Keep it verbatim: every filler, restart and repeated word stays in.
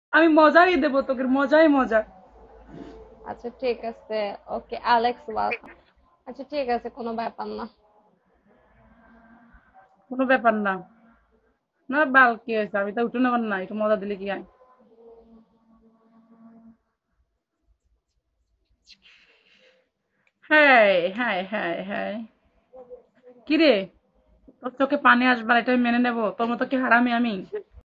আমি মজাই দেবো তোকে, মজাই মজা। আচ্ছা ঠিক আছে। Okay, Alex welcome. আচ্ছা ঠিক আছে, কোনো ব্যাপার না। কোনো ব্যাপার না। না বাল কি হয়েছে, আমি তো উঠে নেবার না, একটু মজা দিলে কি হয়। হ্যাঁ, হ্যাঁ, হ্যাঁ, হ্যাঁ। কিরে, তোর চোখে পানি আসবার এটা আমি মেনে নেবো? তোর মতো কি হারামি আমি?